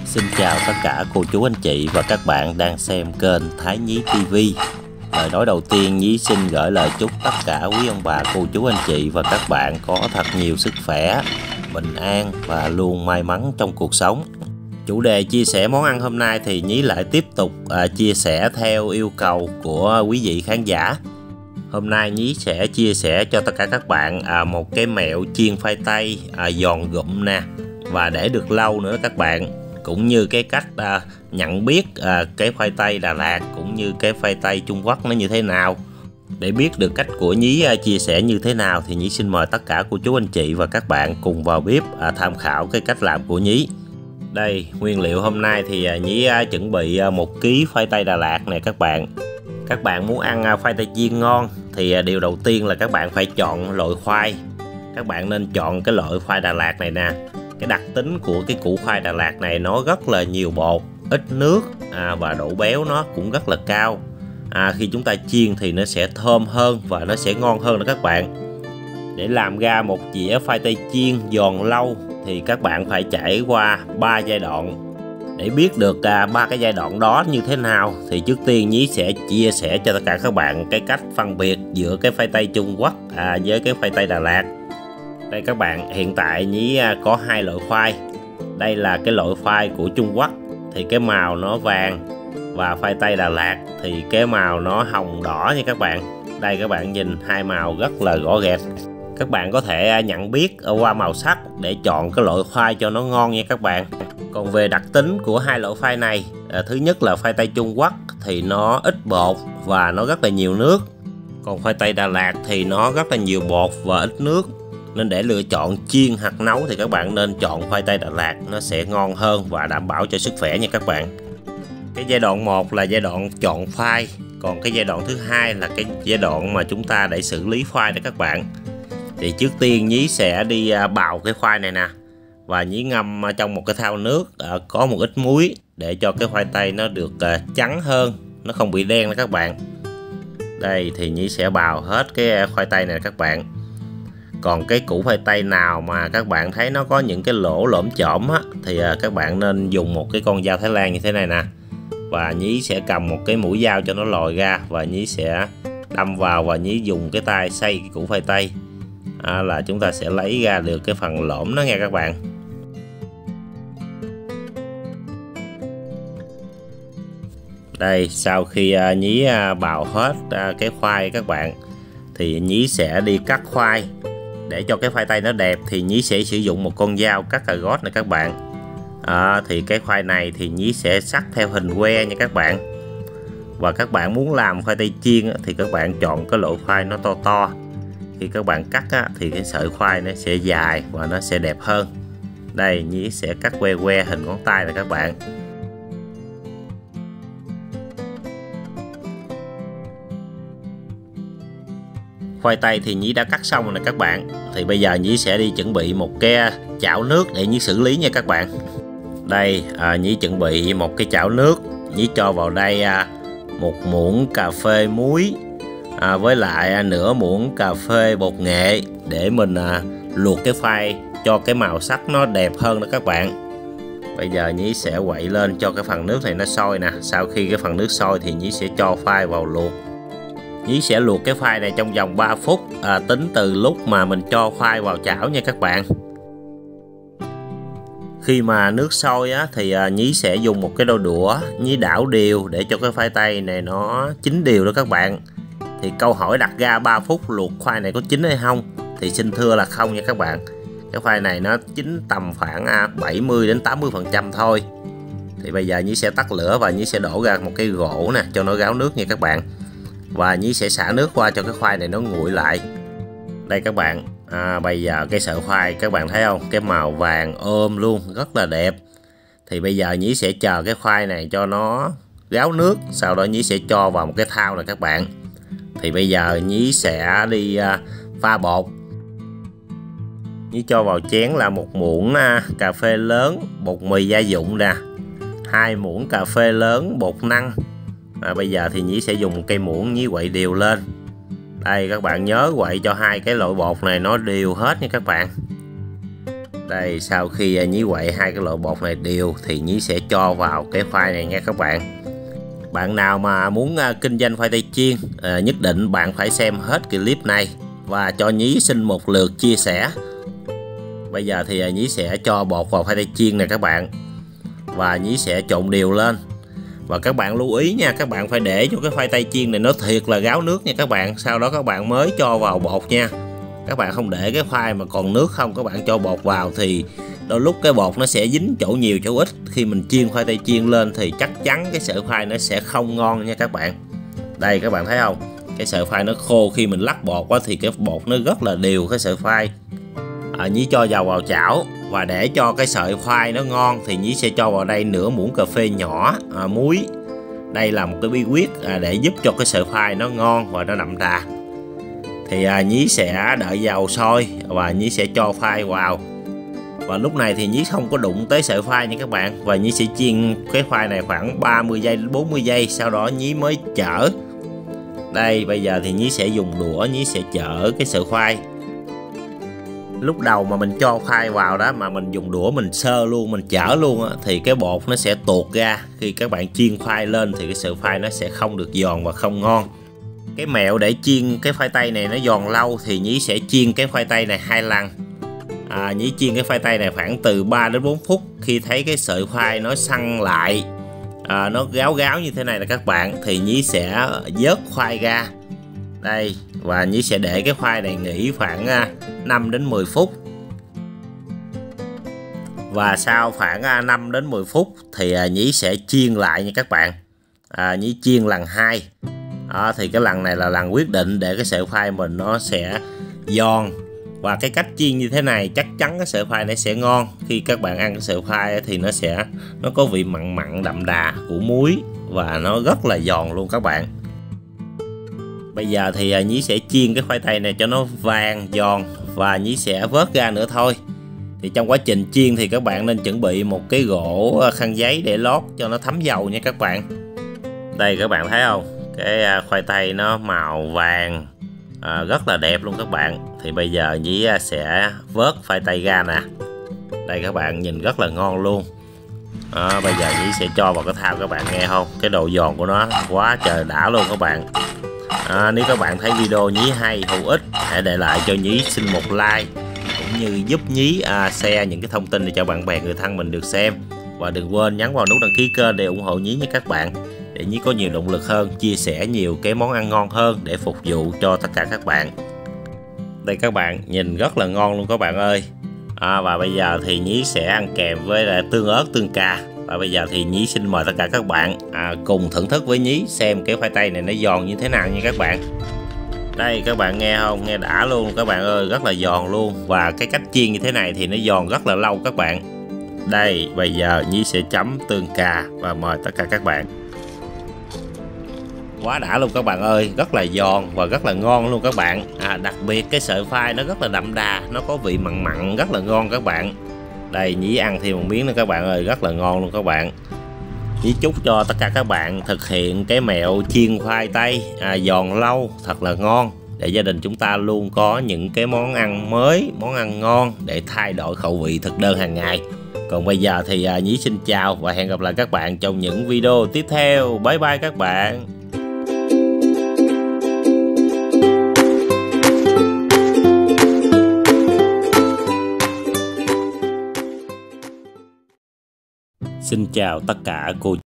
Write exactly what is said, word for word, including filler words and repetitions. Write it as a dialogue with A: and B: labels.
A: Xin chào tất cả cô chú anh chị và các bạn đang xem kênh Thái Nhí ti vi. Lời nói đầu tiên, Nhí xin gửi lời chúc tất cả quý ông bà, cô chú anh chị và các bạn có thật nhiều sức khỏe, bình an và luôn may mắn trong cuộc sống. Chủ đề chia sẻ món ăn hôm nay thì Nhí lại tiếp tục à, chia sẻ theo yêu cầu của quý vị khán giả. Hôm nay Nhí sẽ chia sẻ cho tất cả các bạn à, một cái mẹo chiên khoai tây à, giòn gụm nè, và để được lâu nữa các bạn, cũng như cái cách à, nhận biết à, cái khoai tây Đà Lạt cũng như cái khoai tây Trung Quốc nó như thế nào. Để biết được cách của Nhí à, chia sẻ như thế nào thì Nhí xin mời tất cả cô chú anh chị và các bạn cùng vào bếp à, tham khảo cái cách làm của Nhí. Đây, nguyên liệu hôm nay thì à, Nhí à, chuẩn bị à, một ký khoai tây Đà Lạt này các bạn. Các bạn muốn ăn à, khoai tây chiên ngon thì à, điều đầu tiên là các bạn phải chọn loại khoai. Các bạn nên chọn cái loại khoai Đà Lạt này nè. Cái đặc tính của cái củ khoai Đà Lạt này nó rất là nhiều bột, ít nước à, và độ béo nó cũng rất là cao. À, khi chúng ta chiên thì nó sẽ thơm hơn và nó sẽ ngon hơn đó các bạn. Để làm ra một dĩa khoai tây chiên giòn lâu thì các bạn phải trải qua ba giai đoạn. Để biết được à, ba cái giai đoạn đó như thế nào thì trước tiên Nhí sẽ chia sẻ cho tất cả các bạn cái cách phân biệt giữa cái khoai tây Trung Quốc à, với cái khoai tây Đà Lạt. Đây các bạn, hiện tại Nhí có hai loại khoai. Đây là cái loại khoai của Trung Quốc thì cái màu nó vàng, và khoai tây Đà Lạt thì cái màu nó hồng đỏ nha các bạn. Đây các bạn nhìn hai màu rất là rõ rệt. Các bạn có thể nhận biết qua màu sắc để chọn cái loại khoai cho nó ngon nha các bạn. Còn về đặc tính của hai loại khoai này, thứ nhất là khoai tây Trung Quốc thì nó ít bột và nó rất là nhiều nước. Còn khoai tây Đà Lạt thì nó rất là nhiều bột và ít nước. Nên để lựa chọn chiên hoặc nấu thì các bạn nên chọn khoai tây Đà Lạt, nó sẽ ngon hơn và đảm bảo cho sức khỏe nha các bạn. Cái giai đoạn một là giai đoạn chọn khoai, còn cái giai đoạn thứ hai là cái giai đoạn mà chúng ta để xử lý khoai đó các bạn. Thì trước tiên Nhí sẽ đi bào cái khoai này nè, và Nhí ngâm trong một cái thau nước có một ít muối để cho cái khoai tây nó được trắng hơn, nó không bị đen đó các bạn. Đây thì Nhí sẽ bào hết cái khoai tây này các bạn. Còn cái củ khoai tây nào mà các bạn thấy nó có những cái lỗ lõm chõm á, thì các bạn nên dùng một cái con dao Thái Lan như thế này nè. Và Nhí sẽ cầm một cái mũi dao cho nó lòi ra, và Nhí sẽ đâm vào và Nhí dùng cái tay xay cái củ khoai tây à, là chúng ta sẽ lấy ra được cái phần lõm đó nha các bạn. Đây, sau khi uh, Nhí uh, bào hết uh, cái khoai các bạn, thì Nhí sẽ đi cắt khoai. Để cho cái khoai tây nó đẹp thì Nhí sẽ sử dụng một con dao cắt cà rốt này các bạn. à, Thì cái khoai này thì Nhí sẽ cắt theo hình que nha các bạn. Và các bạn muốn làm khoai tây chiên thì các bạn chọn cái loại khoai nó to to. Khi các bạn cắt thì cái sợi khoai nó sẽ dài và nó sẽ đẹp hơn. Đây, Nhí sẽ cắt que que hình ngón tay này các bạn. Khoai tây thì Nhí đã cắt xong rồi nè các bạn. Thì bây giờ Nhí sẽ đi chuẩn bị một cái chảo nước để Nhí xử lý nha các bạn. Đây, à, Nhí chuẩn bị một cái chảo nước. Nhí cho vào đây à, một muỗng cà phê muối à, với lại à, nửa muỗng cà phê bột nghệ để mình à, luộc cái khoai cho cái màu sắc nó đẹp hơn đó các bạn. Bây giờ Nhí sẽ quậy lên cho cái phần nước này nó sôi nè. Sau khi cái phần nước sôi thì Nhí sẽ cho khoai vào luộc. Nhí sẽ luộc cái khoai này trong vòng ba phút à, tính từ lúc mà mình cho khoai vào chảo nha các bạn. Khi mà nước sôi á, thì à, Nhí sẽ dùng một cái đôi đũa, Nhí đảo đều để cho cái khoai tây này nó chín đều đó các bạn. Thì câu hỏi đặt ra ba phút luộc khoai này có chín hay không thì xin thưa là không nha các bạn. Cái khoai này nó chín tầm khoảng à, bảy mươi đến tám mươi phần trăm thôi. Thì bây giờ Nhí sẽ tắt lửa và Nhí sẽ đổ ra một cái gỗ nè cho nó ráo nước nha các bạn. Và Nhí sẽ xả nước qua cho cái khoai này nó nguội lại. Đây các bạn, à, bây giờ cái sợi khoai các bạn thấy không, cái màu vàng ôm luôn, rất là đẹp. Thì bây giờ Nhí sẽ chờ cái khoai này cho nó ráo nước. Sau đó Nhí sẽ cho vào một cái thau này các bạn. Thì bây giờ Nhí sẽ đi à, pha bột. Nhí cho vào chén là một muỗng à, cà phê lớn bột mì gia dụng nè, hai muỗng cà phê lớn bột năng. À, bây giờ thì Nhí sẽ dùng cây muỗng Nhí quậy đều lên. Đây các bạn nhớ quậy cho hai cái loại bột này nó đều hết nha các bạn. Đây, sau khi nhí quậy hai cái loại bột này đều thì nhí sẽ cho vào cái khoai này nha các bạn. Bạn nào mà muốn kinh doanh khoai tây chiên, à, nhất định bạn phải xem hết clip này và cho nhí xin một lượt chia sẻ. Bây giờ thì nhí sẽ cho bột vào khoai tây chiên này các bạn, và nhí sẽ trộn đều lên. Và các bạn lưu ý nha, các bạn phải để cho cái khoai tây chiên này nó thiệt là ráo nước nha các bạn. Sau đó các bạn mới cho vào bột nha. Các bạn không để cái khoai mà còn nước không, các bạn cho bột vào thì đôi lúc cái bột nó sẽ dính chỗ nhiều chỗ ít. Khi mình chiên khoai tây chiên lên thì chắc chắn cái sợi khoai nó sẽ không ngon nha các bạn. Đây các bạn thấy không, cái sợi khoai nó khô, khi mình lắc bột quá thì cái bột nó rất là đều cái sợi khoai. À, nhí cho dầu vào chảo, và để cho cái sợi khoai nó ngon thì nhí sẽ cho vào đây nửa muỗng cà phê nhỏ à, muối. Đây là một cái bí quyết à, để giúp cho cái sợi khoai nó ngon và nó đậm đà. Thì à, nhí sẽ đợi dầu sôi và nhí sẽ cho khoai vào. Và lúc này thì nhí không có đụng tới sợi khoai nha các bạn. Và nhí sẽ chiên cái khoai này khoảng ba mươi giây đến bốn mươi giây, sau đó nhí mới chở. Đây, bây giờ thì nhí sẽ dùng đũa, nhí sẽ chở cái sợi khoai. Lúc đầu mà mình cho khoai vào đó mà mình dùng đũa mình sơ luôn, mình chở luôn á, thì cái bột nó sẽ tuột ra. Khi các bạn chiên khoai lên thì cái sợi khoai nó sẽ không được giòn và không ngon. Cái mẹo để chiên cái khoai tây này nó giòn lâu thì nhí sẽ chiên cái khoai tây này hai lần. À, nhí chiên cái khoai tây này khoảng từ ba đến bốn phút. Khi thấy cái sợi khoai nó săn lại, à, nó gáo gáo như thế này là các bạn, thì nhí sẽ vớt khoai ra. Đây, và nhí sẽ để cái khoai này nghỉ khoảng năm đến mười phút. Và sau khoảng năm đến mười phút thì nhí sẽ chiên lại nha các bạn. À, nhí chiên lần hai. Đó, thì cái lần này là lần quyết định để cái sợi khoai mình nó sẽ giòn. Và cái cách chiên như thế này chắc chắn cái sợi khoai nó sẽ ngon. Khi các bạn ăn cái sợi khoai thì nó sẽ nó có vị mặn mặn đậm đà của muối và nó rất là giòn luôn các bạn. Bây giờ thì nhí sẽ chiên cái khoai tây này cho nó vàng giòn và nhí sẽ vớt ra nữa thôi. Thì trong quá trình chiên thì các bạn nên chuẩn bị một cái gỗ khăn giấy để lót cho nó thấm dầu nha các bạn. Đây các bạn thấy không, cái khoai tây nó màu vàng à, rất là đẹp luôn các bạn. Thì bây giờ nhí sẽ vớt khoai tây ra nè. Đây các bạn nhìn rất là ngon luôn. À, bây giờ nhí sẽ cho vào cái thao, các bạn nghe không, cái độ giòn của nó quá trời đã luôn các bạn. À, nếu các bạn thấy video nhí hay hữu ích, hãy để lại cho nhí xin một like, cũng như giúp nhí à, share những cái thông tin để cho bạn bè người thân mình được xem. Và đừng quên nhấn vào nút đăng ký kênh để ủng hộ nhí nha các bạn, để nhí có nhiều động lực hơn, chia sẻ nhiều cái món ăn ngon hơn để phục vụ cho tất cả các bạn. Đây các bạn, nhìn rất là ngon luôn các bạn ơi. À, và bây giờ thì nhí sẽ ăn kèm với lại tương ớt, tương cà. Và bây giờ thì nhí xin mời tất cả các bạn à, cùng thưởng thức với nhí xem cái khoai tây này nó giòn như thế nào nha các bạn. Đây các bạn nghe không, nghe đã luôn các bạn ơi, rất là giòn luôn. Và cái cách chiên như thế này thì nó giòn rất là lâu các bạn. Đây, bây giờ nhí sẽ chấm tương cà và mời tất cả các bạn. Quá đã luôn các bạn ơi, rất là giòn và rất là ngon luôn các bạn. À, đặc biệt cái sợi khoai nó rất là đậm đà, nó có vị mặn mặn rất là ngon các bạn. Đây, nhí ăn thêm một miếng nữa các bạn ơi, rất là ngon luôn các bạn. Nhí chúc cho tất cả các bạn thực hiện cái mẹo chiên khoai tây à, giòn lâu thật là ngon, để gia đình chúng ta luôn có những cái món ăn mới, món ăn ngon để thay đổi khẩu vị thực đơn hàng ngày. Còn bây giờ thì à, nhí xin chào và hẹn gặp lại các bạn trong những video tiếp theo. Bye bye các bạn. Xin chào tất cả cô